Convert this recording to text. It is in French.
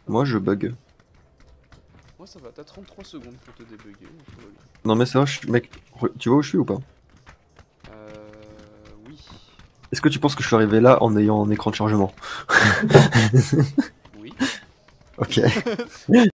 Moi je bug. Moi ça va, t'as 33 secondes pour te débugger. Non mais ça va, mec, tu vois où je suis ou pas? Oui. Est-ce que tu penses que je suis arrivé là en ayant un écran de chargement? Oui. Ok.